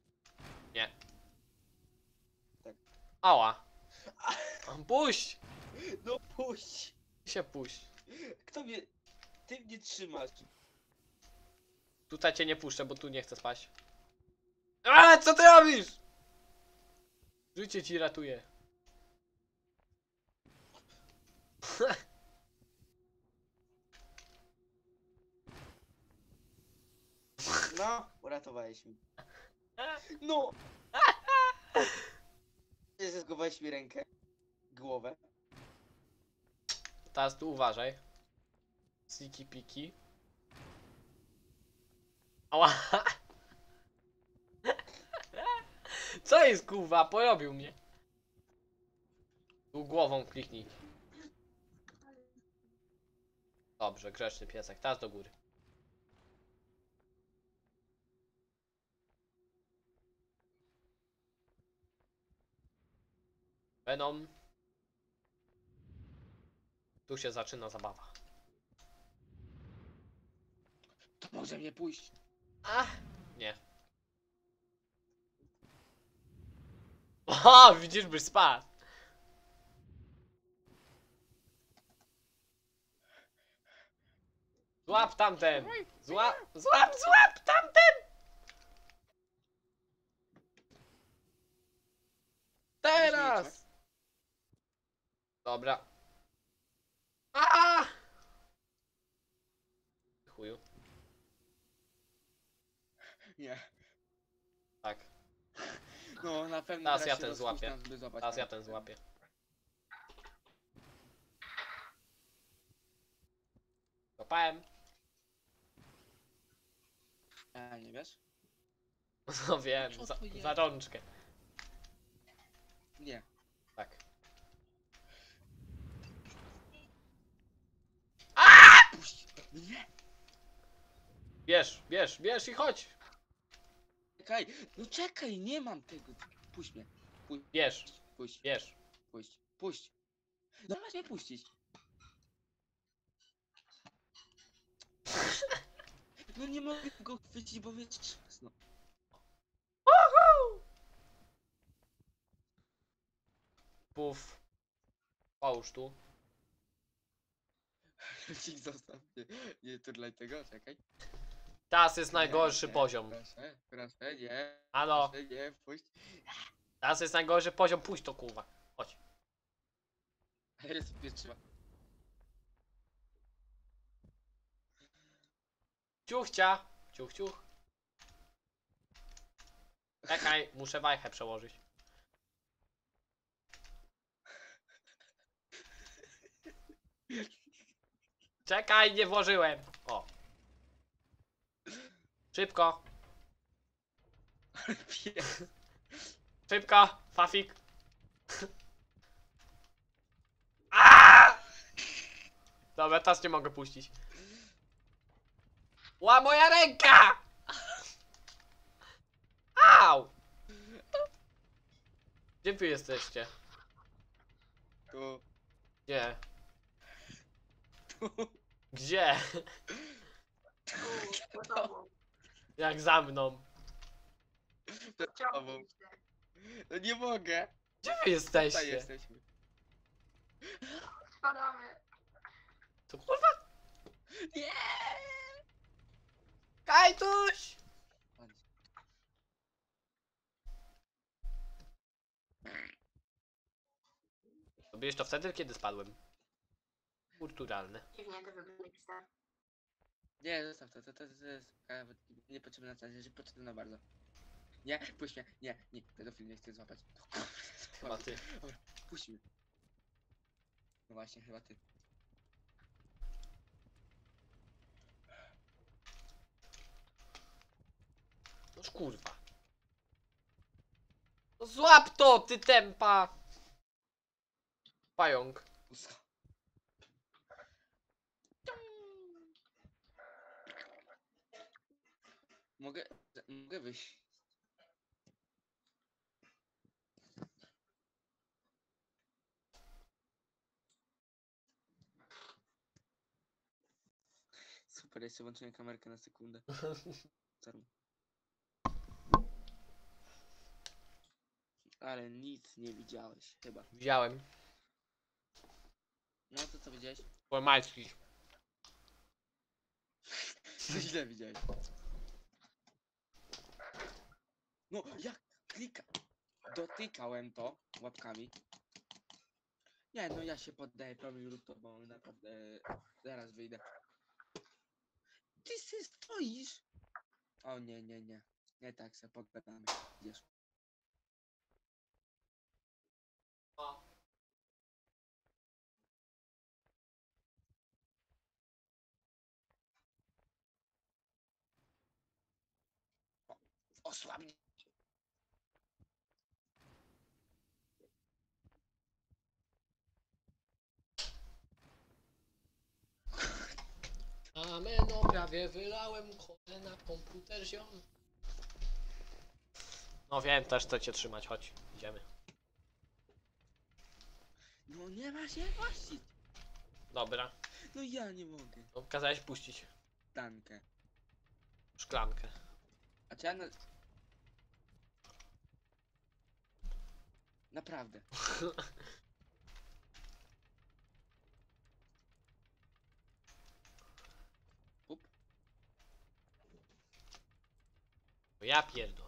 Ała. Puść! No puść! Się puść. Kto mnie... Ty mnie trzymasz. Tutaj cię nie puszczę, bo tu nie chcę spać. A, co ty robisz? Życie ci ratuje. No, uratowałeś mi. No! Zeskowałeś mi rękę. Głowę. Teraz tu uważaj. Siki piki. Ała. Co jest kurwa? Porobił mnie. Tu głową kliknij. Dobrze, grzeczny piesek. Teraz do góry. Venom. Tu się zaczyna zabawa. To może mnie pójść. Ach, nie. O, widzisz, byś spadł. Złap tamten. Złap, złap, złap tamten. Teraz. Dobra. A! Chuju. Nie. Tak. No na pewno Teraz ja się ten złapię. rozpuszczam, żeby złapać Teraz ja tam. ten złapię. Złapałem. A, nie wiesz? No wiem, Co za, to jest? za rączkę. Nie. Tak. Puść! Nie! Bierz, bierz, bierz i chodź. Czekaj! No czekaj, nie mam tego! Puść mnie. Puść, Bierz, puść, bierz. puść, puść. No masz mnie puścić. No nie mogę go chwycić, bo wiesz czas, no. Puf. Połóż tu. Ci zostaw mnie. Nie turlaj tego, czekaj. Teraz jest Nie, najgorszy nie, poziom. Proszę, proszę, nie. Halo, Proszę, nie, puść. teraz jest najgorszy poziom, pójdź to kurwa. Chodź. Jest, nie trzyma. Ciuchcia. Ciuch, ciuch. Czekaj, muszę wajchę przełożyć. Czekaj, nie włożyłem. O. Szybko, Pies. szybko, Fafik. Aaaa! Dobra, teraz nie mogę puścić. Ła, moja ręka! Au! Gdzie wy jesteście? Tu, Gdzie? tu, Gdzie? Tu, pod tobą. Jak za mną. za tobą. Ciągnij się. No nie mogę. Gdzie wy Tutaj jesteście? jesteśmy. Spadamy. To kurwa? Nie! Kajtuś! Robiłeś to wtedy, kiedy spadłem. Kulturalne. Dziwnie to wygląda. Nie, zostaw to, to, to, to jest e, niepotrzebne na czasie, że potrzebne bardzo. Nie, puść mnie, nie, nie, pedofil nie chcę złapać. Chyba ty. Dobra, puść mnie. No właśnie, chyba ty. Noż kurwa. No złap to, ty tempa! Pająk. Usko. Mogę, mogę wyjść. super, jeszcze włączyłem kamerkę na sekundę. Sorry. Ale nic nie widziałeś, chyba. Widziałem. No to co widziałeś? Twoje majtki. To źle widziałeś. No, jak klika... Dotykałem to łapkami. Nie, no ja się poddaję, problem rób to, bo naprawdę zaraz wyjdę. Ty się stoisz! O nie, nie, nie. Nie tak se pogadamy. Idziesz. O. Osłabnij. Amen, no prawie wylałem kole na komputer ziom. No wiem, też chcę cię trzymać, chodź, idziemy. No nie ma się właścić. Dobra, No ja nie mogę. no kazałeś puścić Tankę. szklankę. A czy ja na... Naprawdę. Up. No ja pierdolę.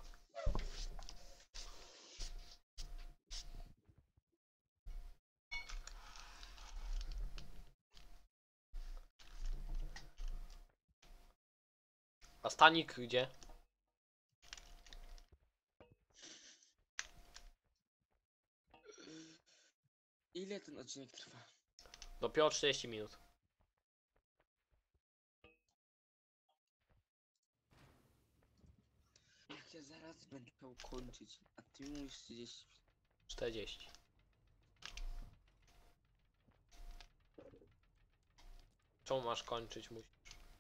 A stanik gdzie? Ile ten odcinek trwa? Dopiero czterdzieści minut. Jak ja zaraz będę chciał kończyć, a ty mówisz trzydzieści. czterdzieści. Czemu masz kończyć? Musisz.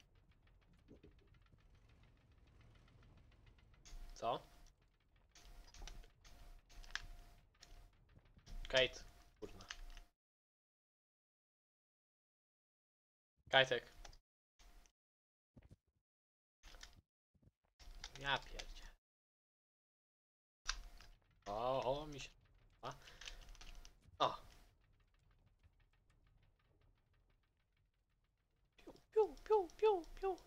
Co? Kate. Kurna. Kajtek. Ja pierdzie. O, o, mi się... A. O. Piu, piu, piu, piu, piu.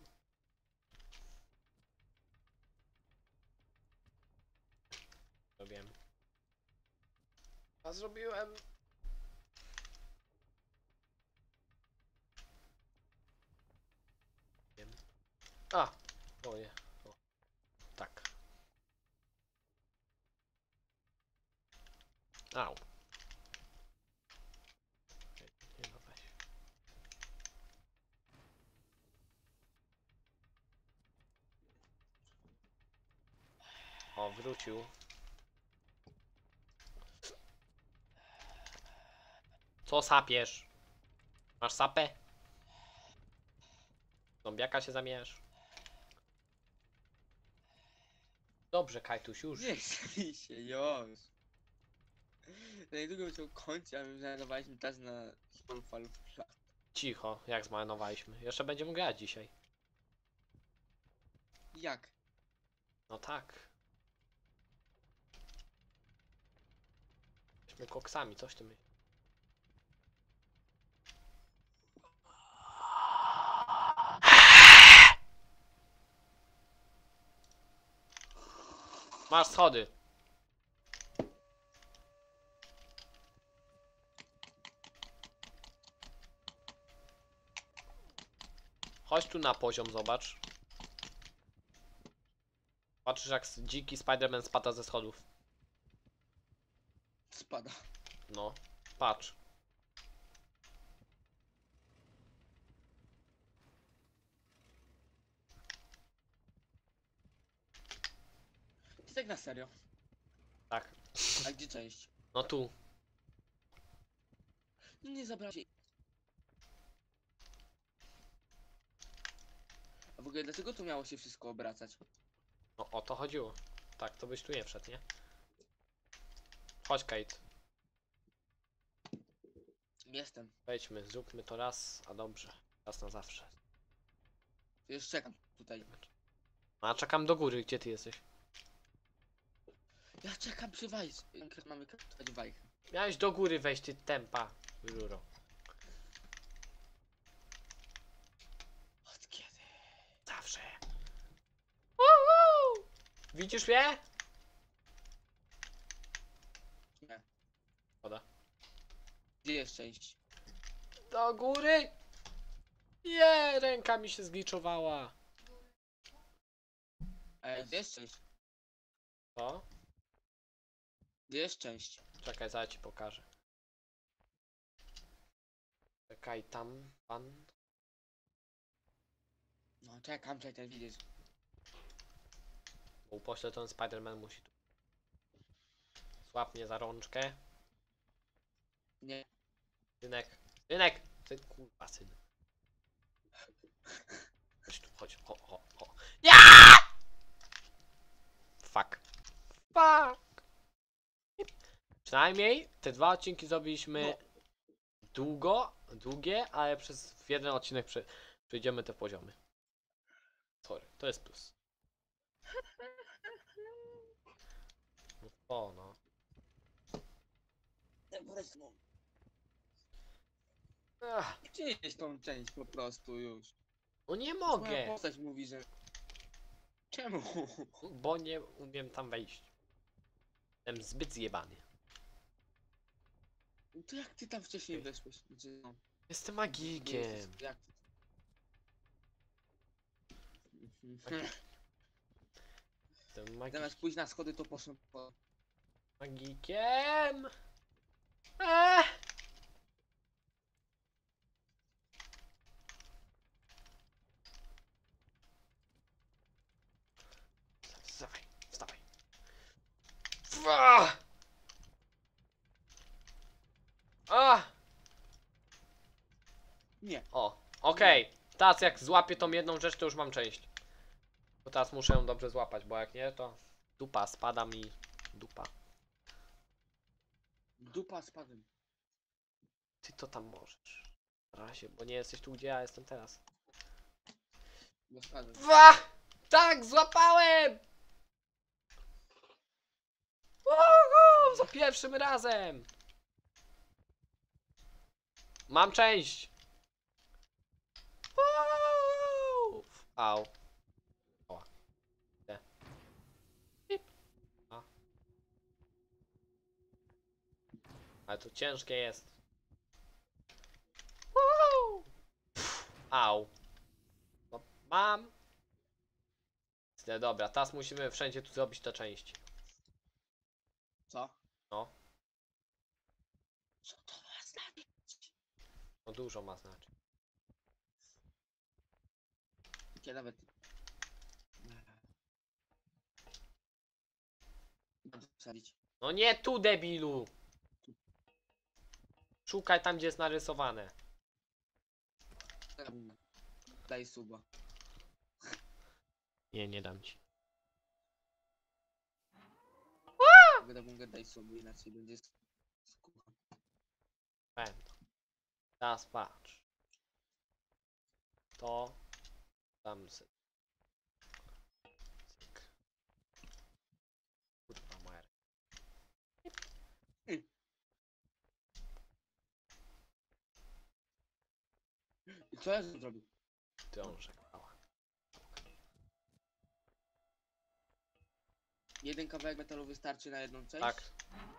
Zrobiłem. A zrobiłem. Wiem. A! Oje. O. Tak. Au. Nie no weź. O, wrócił. Co sapiesz? Masz sapę? Zombiaka się zamieniasz? Dobrze, Kajtuś, już. Nie chce mi się, już. Za niedługo by się kończyć, a my znajdowaliśmy czas na Smallfall Flat. Cicho, jak zmarnowaliśmy. Jeszcze będziemy grać dzisiaj. Jak? No tak. Jesteśmy koksami, coś ty myślisz? Masz schody. Chodź tu na poziom, zobacz. Patrzysz jak dziki Spider-Man spada ze schodów. Spada. No, patrz. Ty tak na serio. Tak. A gdzie część? No tu. No nie zabrałeś jej. A w ogóle dlaczego tu miało się wszystko obracać? No o to chodziło. Tak, to byś tu nie wszedł, nie? Chodź, Kate. Jestem. Wejdźmy, zróbmy to raz, a dobrze. Raz na zawsze. To już czekam tutaj. A czekam do góry, gdzie ty jesteś? Ja czekam przy wajs. Mamy kapitać wajchę. Miałeś do góry wejść, ty tempa. Ruro. Od kiedy? Zawsze. Uhu! Widzisz mnie? Nie. Woda. Gdzie jest część? Do góry! Nie, ręka mi się zgliczowała. Ej, gdzie jest część? Co? Gdzie jest część? Czekaj, zaraz ci pokażę. Czekaj, tam pan. No czekam, czekaj, ten widzisz. Bo upośle ten Spider-Man musi tu. Złap mnie za rączkę. Nie. Synek. Synek! Syn, kurwa, syn. Chodź tu, chodź. Ho, ho, ho. Ja! Fuck. Fuck. Przynajmniej te dwa odcinki zrobiliśmy No. długo, długie, ale przez w jeden odcinek prze, przejdziemy te poziomy. Sorry, to jest plus. No to no. Ach, Gdzie jest tą część po prostu już? no nie Moja mogę, postać mówi, że... Czemu? bo nie umiem tam wejść. Jestem zbyt zjebany. To jak ty tam wcześniej weszłeś? Znaczy, no, Jestem nie magikiem. jesteś- Jak ty? Jestem magi Zamiast pójść na schody, to poszłem po... magikiem. Eee! Wstawaj, wstawaj. Fua! A! Nie. O, okej. Teraz jak złapię tą jedną rzecz, to już mam część. Bo teraz muszę ją dobrze złapać, bo jak nie, to dupa, spada mi dupa. Dupa spadłem. Ty to tam możesz. Na razie, bo nie jesteś tu, gdzie ja jestem teraz. Bo spadłem. Dwa! Tak, złapałem! Uhu, za pierwszym razem! Mam część! Uhu. Au. Oła. Te. Pip. A. Ale to ciężkie jest. Uhu. Au. No, mam. No dobra, teraz musimy wszędzie tu zrobić te części. Co? No. Co to ma znaczyć? No dużo ma znaczyć. Ja nawet... Mam wsadzić. No nie tu, debilu! Szukaj tam, gdzie jest narysowane. Daj suba. Nie, nie dam ci. Będę mógł daj suba, inaczej będzie skucha. Będę. Teraz patrz. To... Tam se... Cyk. Kurwa moja. I co ja zrobił? Drążek mała. Jeden kawałek metalu wystarczy na jedną część? Tak.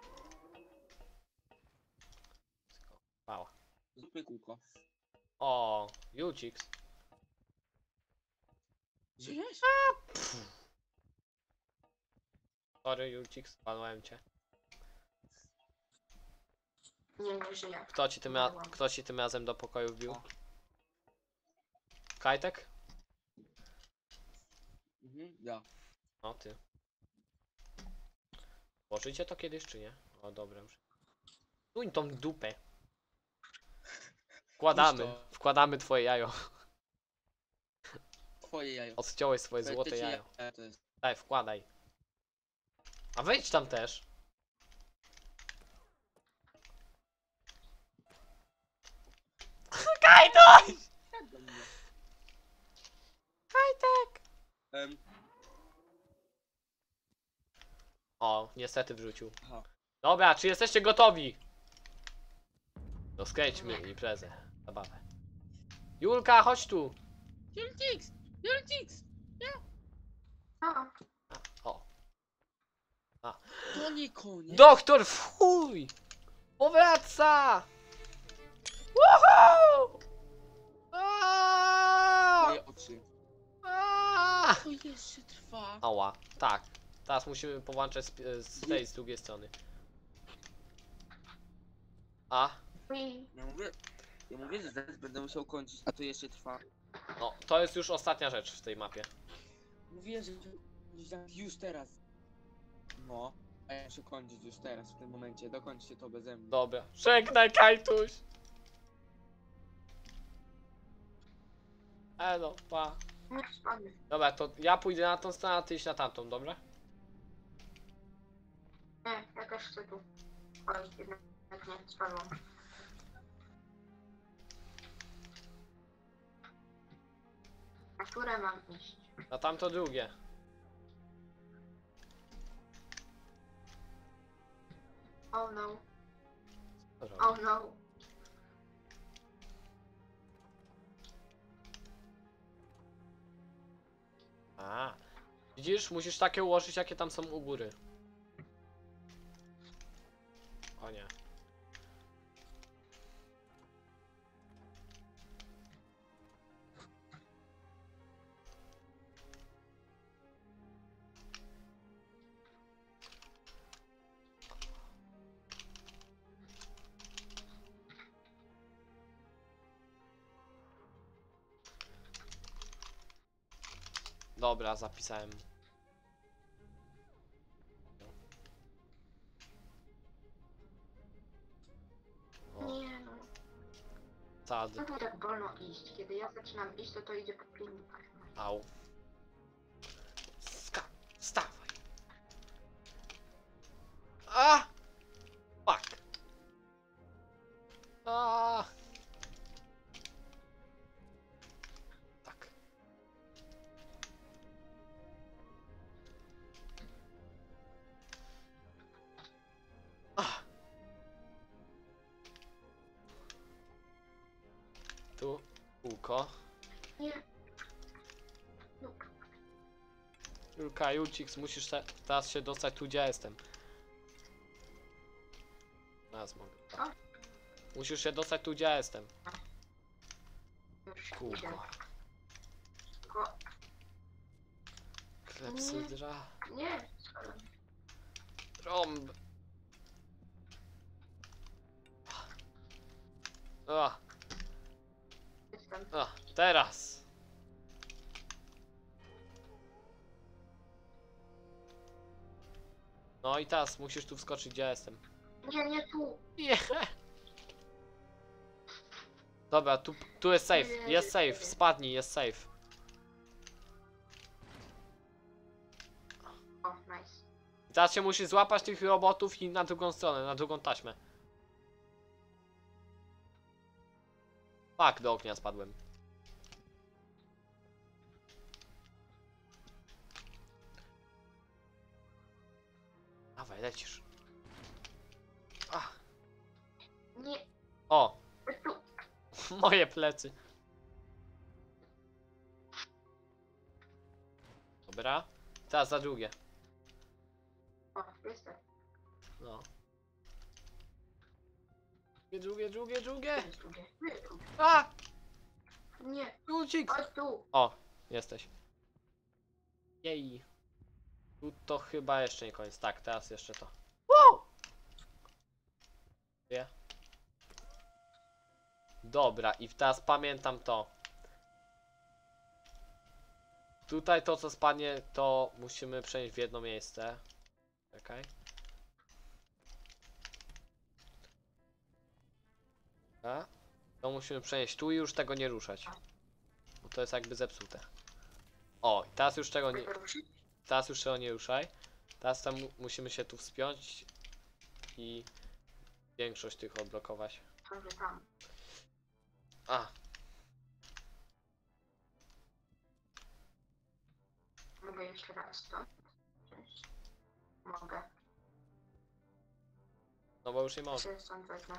Mała. Zróbmy kółko. O, Jucix. Żyjesz? Sorry, Jucix, spadłem cię. Nie, nie żyję. Kto ci tym, ra kto ci tym razem do pokoju wbił? Kajtek? Mhm, ja. No ty. Włożycie to kiedyś, czy nie? O, dobra już. Tuń tą dupę. Wkładamy, Puść to. wkładamy twoje jajo. Twoje jajo. Odciąłeś swoje Powiem złote ci, jajo. jaja to jest. Daj, wkładaj. A wejdź tam też. Kajtuś! Jak do mnie? Em, O, niestety wrzucił. aha. Dobra, czy jesteście gotowi? No skręćmy imprezę, zabawę. Julka, chodź tu. Jultix! Jultix! O, O. To nie koniec. Doktor fuj! Powraca! Woohoo! Aaaa! Moje oczy. Aaaa! To jeszcze trwa. Ała, tak. Teraz musimy połączyć z, z tej, z drugiej strony. A, i Ja mówię, ja mówię, że zaraz będę musiał kończyć, a to jeszcze trwa. no, to jest już ostatnia rzecz w tej mapie. Mówię, że że już teraz. No, a ja muszę kończyć już teraz, w tym momencie. Dokończcie to beze mnie. Dobra. Żegnaj, Kajtuś! Elo, pa. nie spadnę. Dobra, to ja pójdę na tą stronę, a ty iść na tamtą, dobra? Nie, ja też chcę tu. Oj, jednak nie, spadłam. Na które mam iść? Na tamto drugie. Oh no, Dobra. oh no. A, widzisz? Musisz takie ułożyć, jakie tam są u góry. O nie. Dobra, zapisałem. O, Nie no, sad. co tu tak wolno iść? Kiedy ja zaczynam iść, to to idzie po filmikach. Au. Ska, wstawaj. A! Fuck. A! Tak. A. Tu kółko. Nie. No, Julka, Julcix, musisz te, teraz się dostać tu, gdzie ja jestem. Teraz mogę. Co? Musisz się dostać tu, gdzie ja jestem. już idę. Kółko. Tylko, Klepsydra. nie, spadłam. Trąb. A, Jestem. a, teraz. No i teraz musisz tu wskoczyć, gdzie ja jestem. Nie, nie tu. Nie. Dobra, tu, tu jest safe, jest safe, spadnij, jest safe. O, nice. I teraz się musisz złapać tych robotów i na drugą stronę, na drugą taśmę. Fuck, do ognia spadłem. Dawaj, lecisz. Ach. Nie, O, tu. moje plecy. Dobra. Teraz za drugie. O, jestem. No. Drugie, drugie, drugie, drugie. Tu jest drugie. Tu jest drugie. A! Nie, Lucik! chodź tu. O, jesteś. Jej. Tu to chyba jeszcze nie koniec. Tak, teraz jeszcze to. Wow! Nie? Dobra, i teraz pamiętam to. Tutaj to co spadnie, to musimy przenieść w jedno miejsce. Czekaj. A? To musimy przenieść tu i już tego nie ruszać. Bo to jest jakby zepsute. O, i teraz już tego nie, Mogę ruszyć? teraz już tego nie ruszaj. Teraz tam mu musimy się tu wspiąć i większość tych odblokować. Może tam. A. Mogę jeszcze raz to? Cześć. Mogę. No bo już nie może. Się stąd wezmę.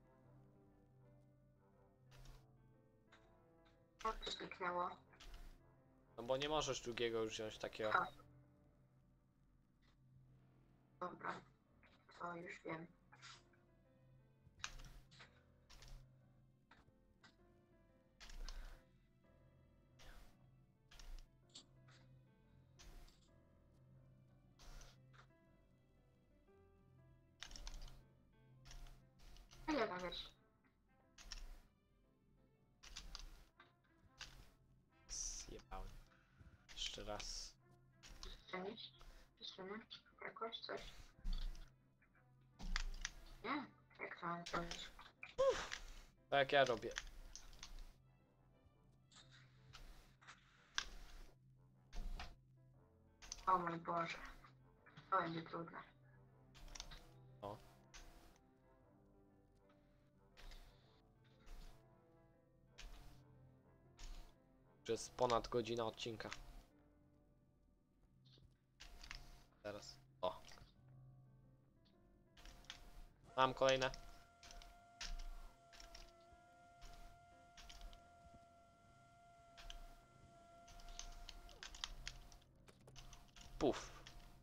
O, to zniknęło. No bo nie możesz drugiego już wziąć takiego. A. Dobra. To już wiem. A ja mam wiesz. Zjebałem. Jeszcze raz. Strzelić? Przesunę? Jakoś coś? Nie? Jak to mam zrobić? Tak jak ja robię. O mój Boże. To będzie trudne. Przez ponad godzinę odcinka. Teraz. O. Mam kolejne. Puf.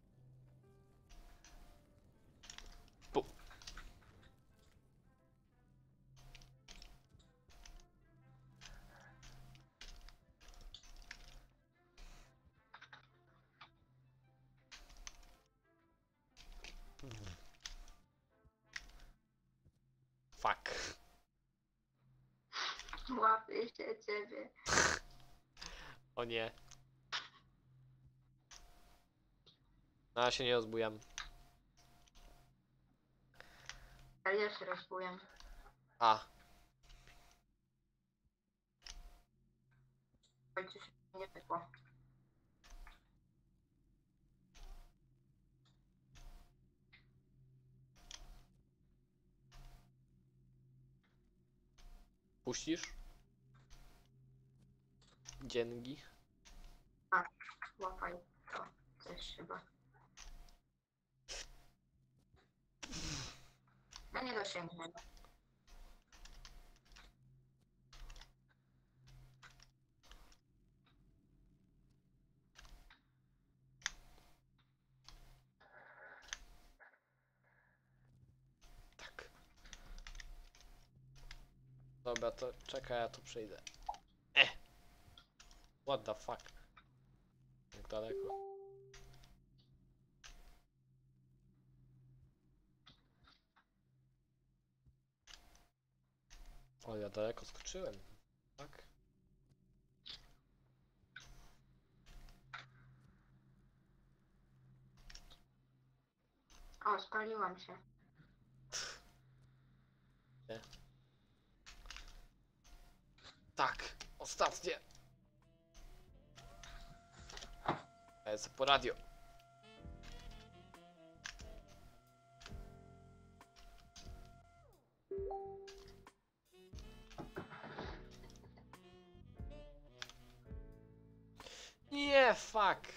Puf. Fuck. Łapię się ciebie. O nie. No ja się nie rozbujam. Ale ja się rozbujam. A. W końcu się nie pykło. Puścisz? Dzięki. Łapaj to. Też chyba. No nie dosięgnę. Tak. Dobra, to czekaj, ja tu przejdę. Eh! What the fuck? Jak daleko? O, ja daleko skoczyłem. Tak? O, spaliłam się. Tak, ostatnie. A jest po radio. Nie, fuck.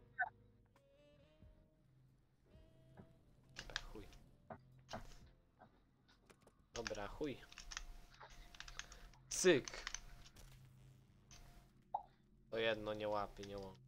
Dobra, chuj. Dobra, chuj. Cyk. To jedno nie łapie, nie łapie.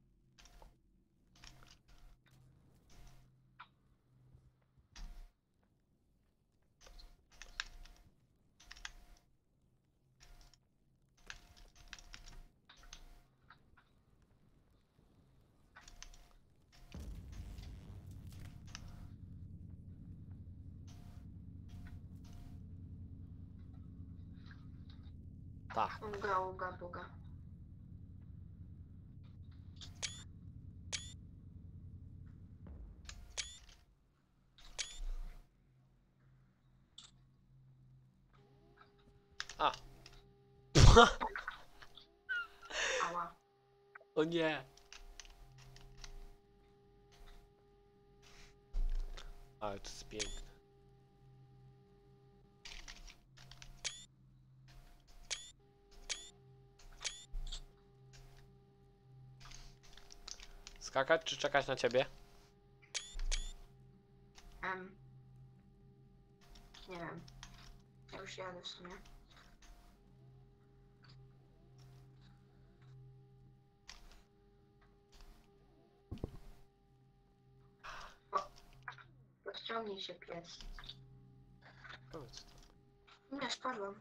Tak. Uga, uga, buga. A. Ała. O nie. Ale to jest piękne. skakać, czy czekać na ciebie? Em, nie wiem. Ja już jadę w sumie. O, rozciągnij się pies. Powiedz to. Nie, spadłam.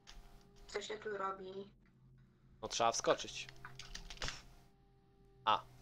Co się tu robi? No trzeba wskoczyć. A.